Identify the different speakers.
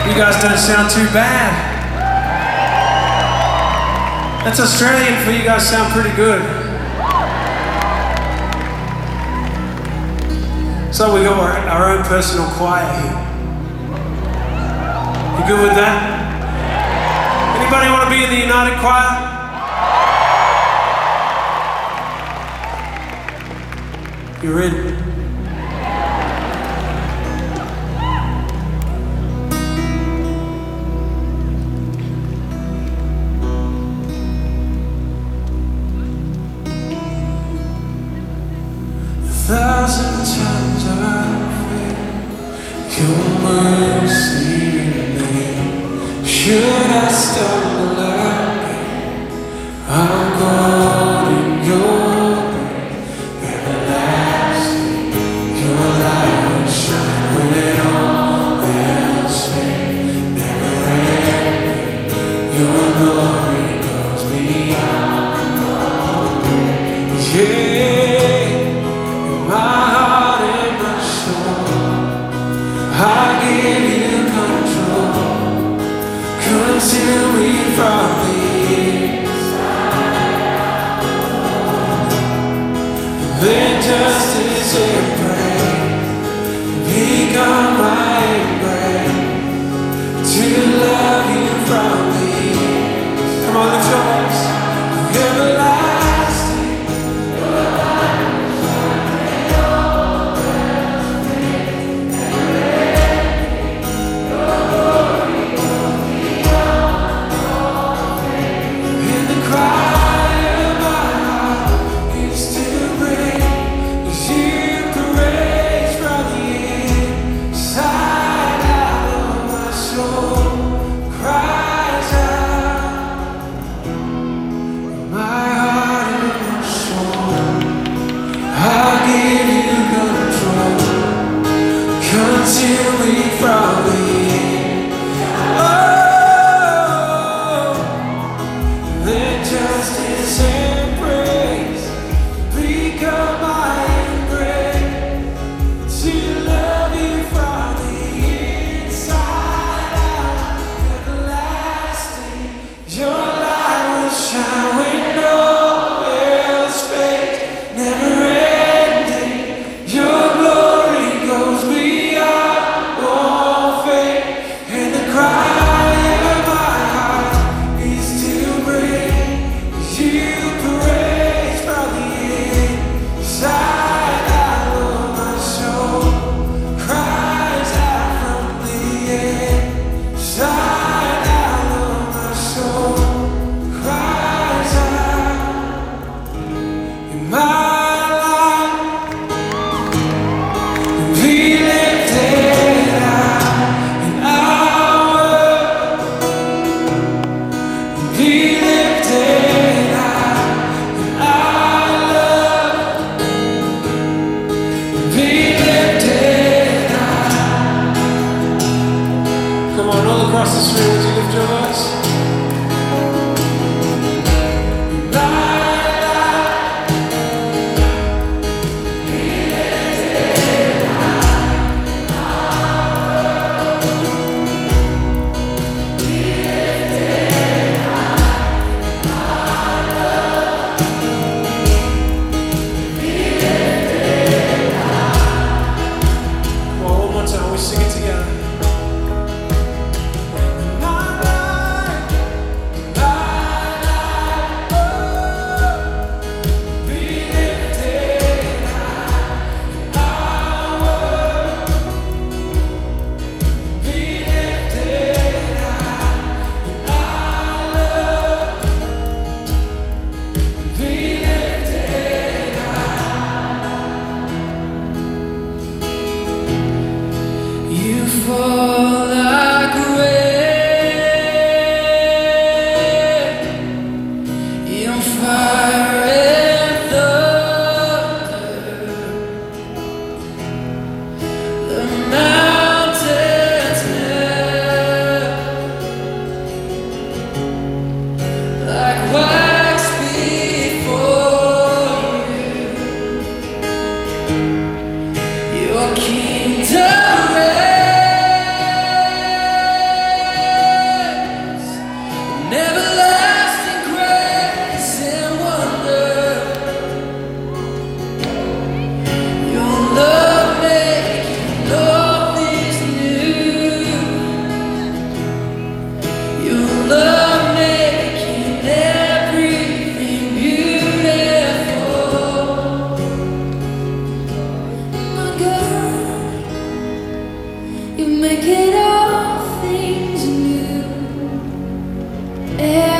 Speaker 1: You guys don't sound too bad. That's Australian for you guys sound pretty good. So we got our own personal choir here. You good with that? Anybody want to be in the United Choir? You're in.
Speaker 2: Thousand times I've failed your mercy remains. Should I stumble again, I'm God in your grace. Everlasting, your light will shine when all else fails. Never ending, your glory goes beyond all grace. Yeah. My heart and my soul, I give you control. Conceal me from the inside. Let justice and praise become my embrace. To love you from the inside. Come on, lift your voice. Everlasting. Conceal me from the oh, let justice and praise become my embrace. To love you from the inside out, everlasting. Your light will shine when no else fades. Never ending, your glory goes beyond. Come on, all across the street, would you lift your voice? Come on, one more time, we sing it together. You fall like rain, in fire and thunder. The mountains melt like wax before you. Your kingdom reigns.
Speaker 3: making all things new.